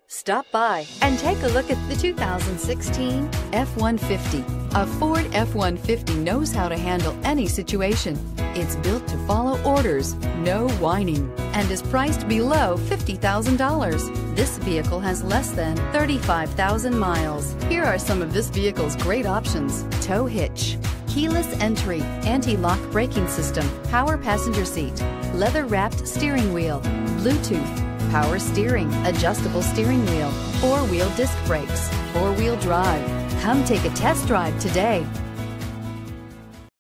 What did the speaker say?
Stop by and take a look at the 2016 F-150. A Ford F-150 knows how to handle any situation. It's built to follow orders, no whining, and is priced below $50,000. This vehicle has less than 35,000 miles. Here are some of this vehicle's great options: tow hitch, keyless entry, anti-lock braking system, power passenger seat, leather-wrapped steering wheel, Bluetooth, power steering, adjustable steering wheel, four-wheel disc brakes, four-wheel drive. Come take a test drive today.